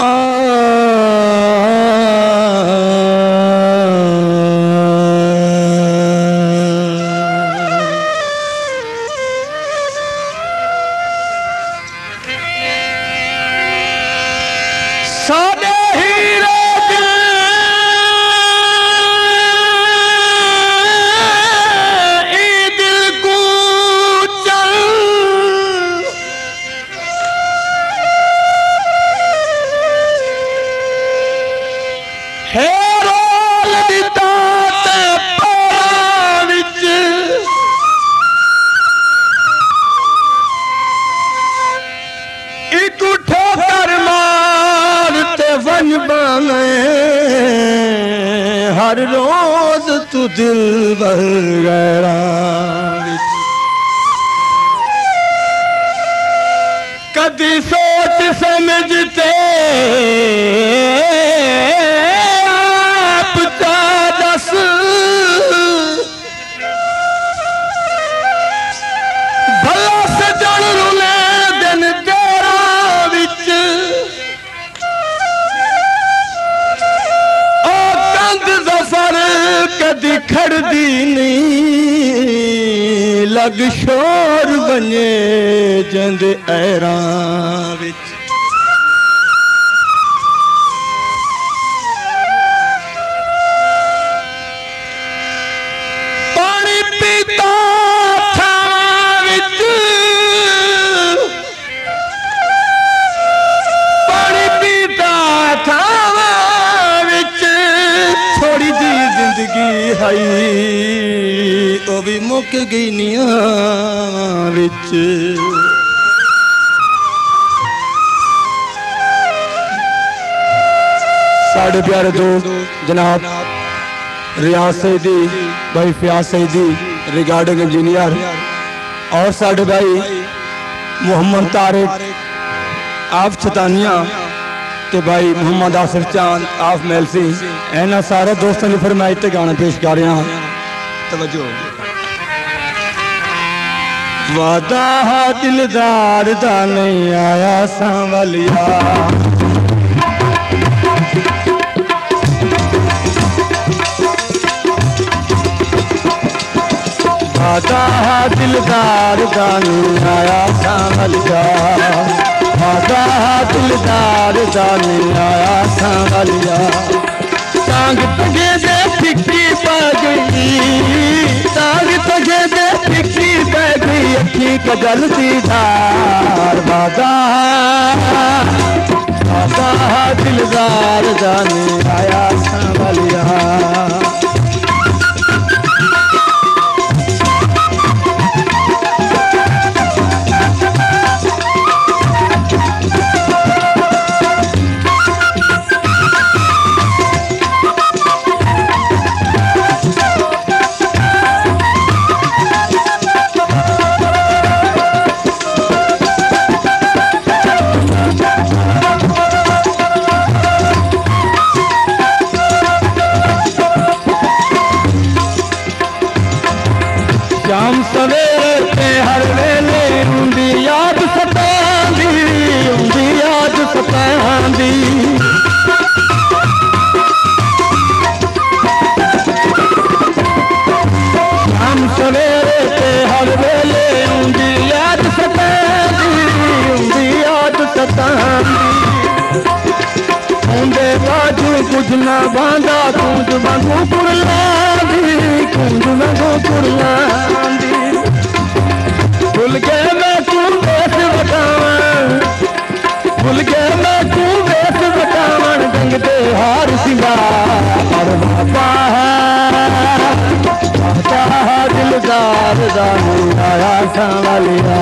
हर रोज तू दिल भर गया कदी सोच समझते आप का दस भला सजन रुले दिन तेरा विच जफर कदी खड़दी नहीं लग शोर बने जंद ऐरां विच पानी पीता था विच पानी पीता था थोड़ी जी जिंदगी हाई वो भी मुक गई निया विच साढ़े प्यारे दोस्त जनाब रियाज सईदी भाई फयाज सईदी रिगार्डिंग इंजीनियर और साढ़े भाई मोहम्मद तारिक आप छतानिया ते भाई मोहम्मद आसिफ चांद आफ मेलसी इन्होंने सारे दोस्तों की फरमाइश ते गाना पेश कर रहा हूँ। तवज्जो वादा दिलदार दा नहीं आया सांवलिया वादा दिलदार दा नहीं आया सांवलिया वादा दिलदार जाने आया सांवलिया टांग तगे दे फिक्की पै गई टांग तगे दे फिक्की पै गई अखी कजल दीदार वादा दिलदार जाने आया सांवलिया शाम सवेरे हर वेले उंदी याद सतांदी उंदी याद सतांदी शाम सवेरे हर वेले उंदी याद सतांदी उंदी याद सतांदी उंदे बाजू कुछ ना बांधा कुंज वांगू कुरलांदी कुंज वांगू कुरलांदी भूल गए मैं तू वेस बतावन भूल गए मैं तू वेस बतावन रंग दे हार सिंगार बाबा दिलदार जाने आया सांवलिया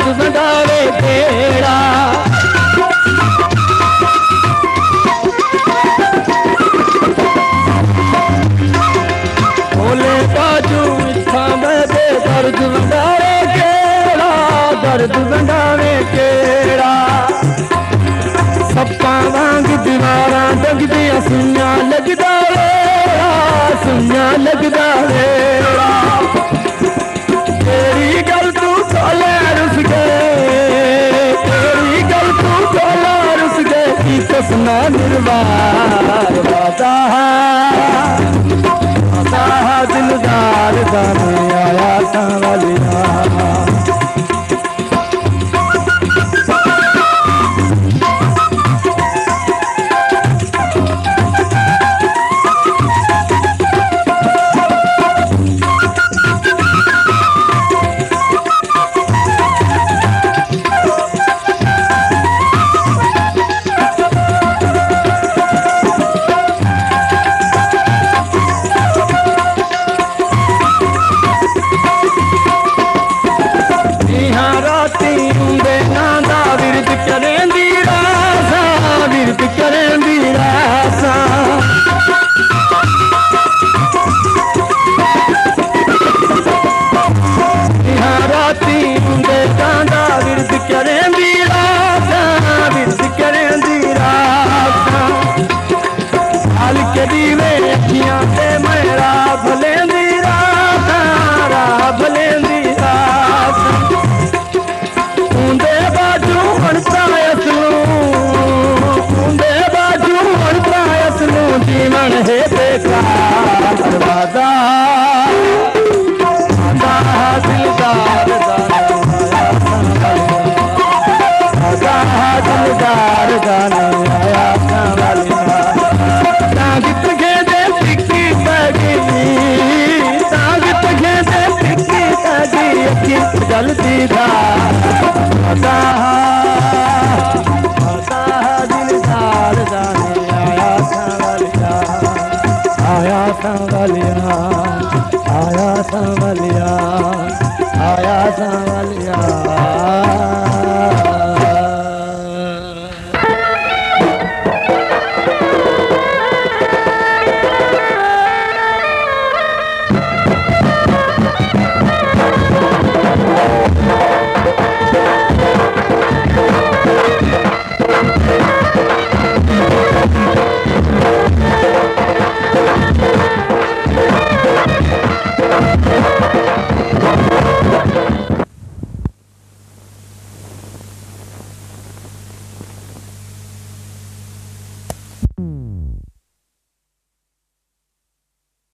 वंडावे केड़ा बोले बाजू इत्था दे दर्द वंडावे केड़ा दर्द वंडावे केड़ा सप्पा वांग दीवारां डगदियां सुइयां लगदा वेड़ा सुइयां लगदा वेड़ा तेरी गल तू खोले रुस गए तेरी गल तू खोले रुस गए की कसना निर्वार वादा दिलदार दाने आया सांवलिया जल्दी दा